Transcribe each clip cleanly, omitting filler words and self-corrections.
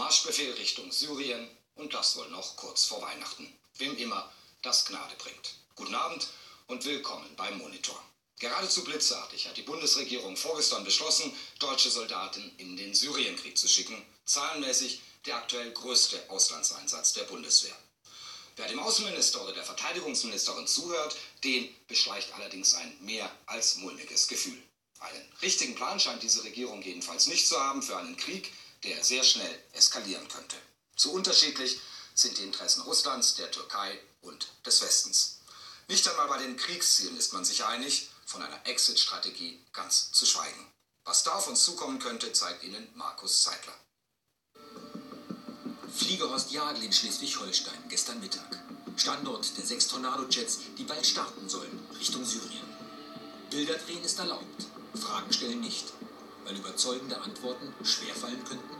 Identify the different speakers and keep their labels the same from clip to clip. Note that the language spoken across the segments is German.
Speaker 1: Marschbefehl Richtung Syrien und das wohl noch kurz vor Weihnachten. Wem immer das Gnade bringt. Guten Abend und willkommen beim Monitor. Geradezu blitzartig hat die Bundesregierung vorgestern beschlossen, deutsche Soldaten in den Syrienkrieg zu schicken. Zahlenmäßig der aktuell größte Auslandseinsatz der Bundeswehr. Wer dem Außenminister oder der Verteidigungsministerin zuhört, den beschleicht allerdings ein mehr als mulmiges Gefühl. Einen richtigen Plan scheint diese Regierung jedenfalls nicht zu haben für einen Krieg, der sehr schnell eskalieren könnte. Zu unterschiedlich sind die Interessen Russlands, der Türkei und des Westens. Nicht einmal bei den Kriegszielen ist man sich einig, von einer Exit-Strategie ganz zu schweigen. Was da auf uns zukommen könnte, zeigt Ihnen Markus Zeitler.
Speaker 2: Fliegerhorst Jagel in Schleswig-Holstein, gestern Mittag. Standort der 6 Tornado-Jets, die bald starten sollen, Richtung Syrien. Bilder drehen ist erlaubt, Fragen stellen nicht, weil überzeugende Antworten schwerfallen könnten.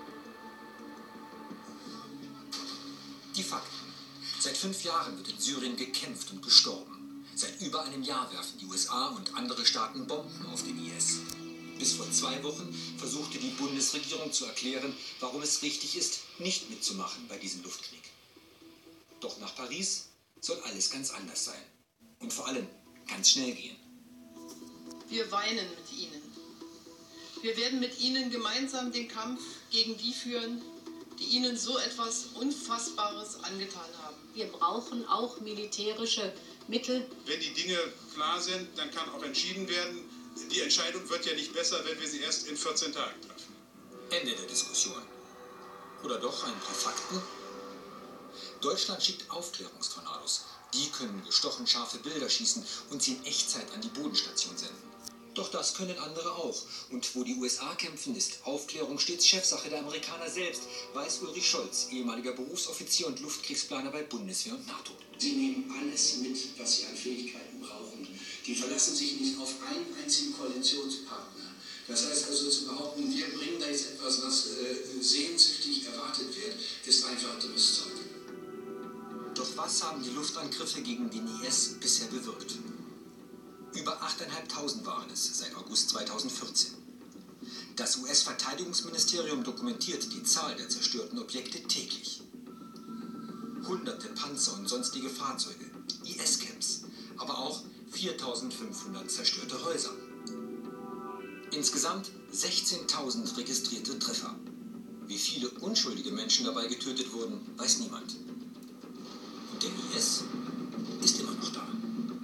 Speaker 2: Die Fakten. Seit 5 Jahren wird in Syrien gekämpft und gestorben. Seit über einem Jahr werfen die USA und andere Staaten Bomben auf den IS. Bis vor 2 Wochen versuchte die Bundesregierung zu erklären, warum es richtig ist, nicht mitzumachen bei diesem Luftkrieg. Doch nach Paris soll alles ganz anders sein. Und vor allem ganz schnell gehen.
Speaker 3: Wir weinen mit Ihnen. Wir werden mit Ihnen gemeinsam den Kampf gegen die führen, die Ihnen so etwas Unfassbares angetan haben.
Speaker 4: Wir brauchen auch militärische Mittel.
Speaker 5: Wenn die Dinge klar sind, dann kann auch entschieden werden. Die Entscheidung wird ja nicht besser, wenn wir sie erst in 14 Tagen treffen.
Speaker 2: Ende der Diskussion. Oder doch ein paar Fakten? Deutschland schickt Aufklärungstornados. Die können gestochen scharfe Bilder schießen und sie in Echtzeit an die Bodenstation senden. Doch das können andere auch. Und wo die USA kämpfen, ist Aufklärung stets Chefsache der Amerikaner selbst, weiß Ulrich Scholz, ehemaliger Berufsoffizier und Luftkriegsplaner bei Bundeswehr und NATO.
Speaker 6: Sie nehmen alles mit, was Sie an Fähigkeiten brauchen. Die verlassen sich nicht auf einen einzigen Koalitionspartner. Das heißt also zu behaupten, wir bringen da jetzt etwas, was sehnsüchtig erwartet wird, ist einfach dummes Zeug.
Speaker 2: Doch was haben die Luftangriffe gegen den IS bisher bewirkt? Über 8.500 waren es seit August 2014. Das US-Verteidigungsministerium dokumentiert die Zahl der zerstörten Objekte täglich. Hunderte Panzer und sonstige Fahrzeuge, IS-Camps, aber auch 4.500 zerstörte Häuser. Insgesamt 16.000 registrierte Treffer. Wie viele unschuldige Menschen dabei getötet wurden, weiß niemand. Und der IS ist immer noch da.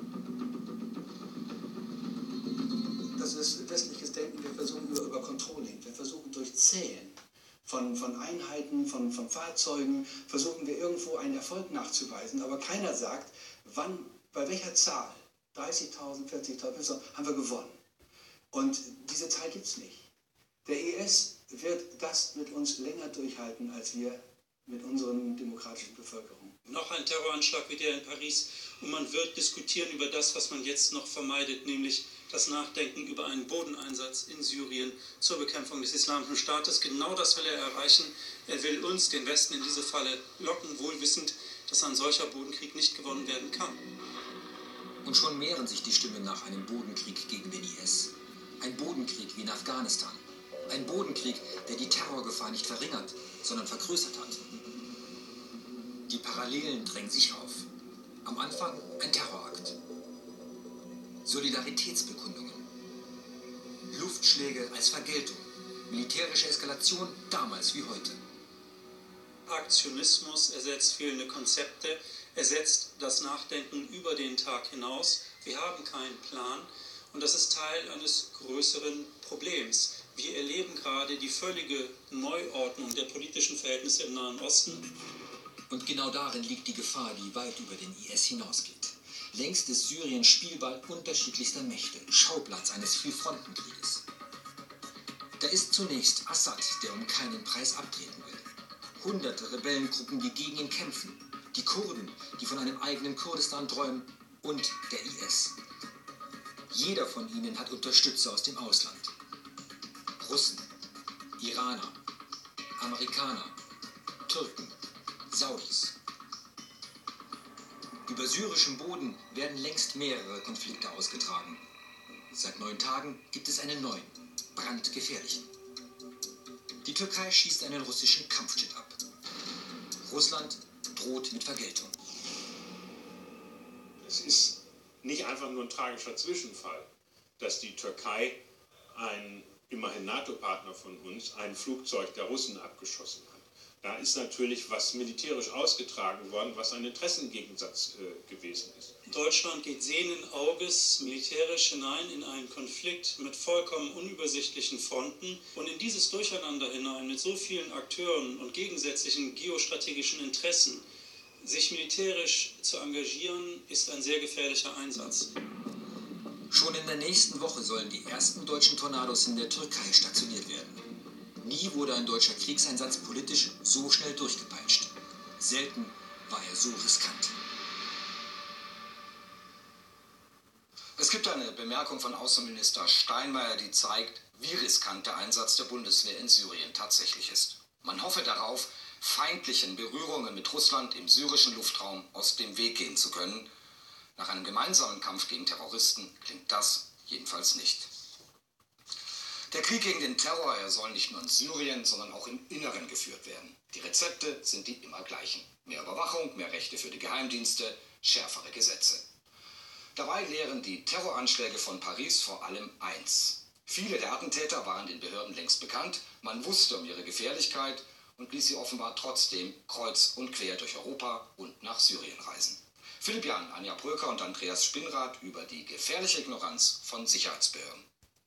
Speaker 7: Das ist westliches Denken. Wir versuchen nur über Controlling. Wir versuchen durch Zählen von Einheiten, von Fahrzeugen, versuchen wir irgendwo einen Erfolg nachzuweisen. Aber keiner sagt, wann, bei welcher Zahl, 30.000, 40.000, haben wir gewonnen. Und diese Zahl gibt es nicht. Der IS wird das mit uns länger durchhalten, als wir mit unseren demokratischen Bevölkerung.
Speaker 8: Noch ein Terroranschlag wie der in Paris und man wird diskutieren über das, was man jetzt noch vermeidet, nämlich das Nachdenken über einen Bodeneinsatz in Syrien zur Bekämpfung des Islamischen Staates. Genau das will er erreichen. Er will uns, den Westen, in diese Falle locken, wohl wissend, dass ein solcher Bodenkrieg nicht gewonnen werden kann.
Speaker 2: Und schon mehren sich die Stimmen nach einem Bodenkrieg gegen den IS. Ein Bodenkrieg wie in Afghanistan. Ein Bodenkrieg, der die Terrorgefahr nicht verringert, sondern vergrößert hat. Die Parallelen drängen sich auf. Am Anfang ein Terrorakt. Solidaritätsbekundungen. Luftschläge als Vergeltung. Militärische Eskalation damals wie heute.
Speaker 8: Aktionismus ersetzt fehlende Konzepte, ersetzt das Nachdenken über den Tag hinaus. Wir haben keinen Plan und das ist Teil eines größeren Problems. Wir erleben gerade die völlige Neuordnung der politischen Verhältnisse im Nahen Osten.
Speaker 2: Und genau darin liegt die Gefahr, die weit über den IS hinausgeht. Längst ist Syrien Spielball unterschiedlichster Mächte, Schauplatz eines Vielfrontenkrieges. Da ist zunächst Assad, der um keinen Preis abtreten will. Hunderte Rebellengruppen, die gegen ihn kämpfen. Die Kurden, die von einem eigenen Kurdistan träumen. Und der IS. Jeder von ihnen hat Unterstützer aus dem Ausland. Russen, Iraner, Amerikaner, Türken, Saudis. Über syrischem Boden werden längst mehrere Konflikte ausgetragen. Seit 9 Tagen gibt es einen neuen, brandgefährlichen. Die Türkei schießt einen russischen Kampfjet ab. Russland droht mit Vergeltung.
Speaker 9: Es ist nicht einfach nur ein tragischer Zwischenfall, dass die Türkei, ein immerhin NATO-Partner von uns, ein Flugzeug der Russen abgeschossen hat. Da ist natürlich was militärisch ausgetragen worden, was ein Interessengegensatz gewesen ist.
Speaker 8: Deutschland geht sehenden Auges militärisch hinein in einen Konflikt mit vollkommen unübersichtlichen Fronten. Und in dieses Durcheinander hinein mit so vielen Akteuren und gegensätzlichen geostrategischen Interessen sich militärisch zu engagieren, ist ein sehr gefährlicher Einsatz.
Speaker 2: Schon in der nächsten Woche sollen die ersten deutschen Tornados in der Türkei stationiert werden. Nie wurde ein deutscher Kriegseinsatz politisch so schnell durchgepeitscht. Selten war er so riskant.
Speaker 1: Es gibt eine Bemerkung von Außenminister Steinmeier, die zeigt, wie riskant der Einsatz der Bundeswehr in Syrien tatsächlich ist. Man hoffe darauf, feindlichen Berührungen mit Russland im syrischen Luftraum aus dem Weg gehen zu können. Nach einem gemeinsamen Kampf gegen Terroristen klingt das jedenfalls nicht. Der Krieg gegen den Terror, er soll nicht nur in Syrien, sondern auch im Inneren geführt werden. Die Rezepte sind die immer gleichen. Mehr Überwachung, mehr Rechte für die Geheimdienste, schärfere Gesetze. Dabei lehren die Terroranschläge von Paris vor allem eins. Viele der Attentäter waren den Behörden längst bekannt, man wusste um ihre Gefährlichkeit und ließ sie offenbar trotzdem kreuz und quer durch Europa und nach Syrien reisen. Philipp Jahn, Anja Pröker und Andreas Spinnrath über die gefährliche Ignoranz von Sicherheitsbehörden.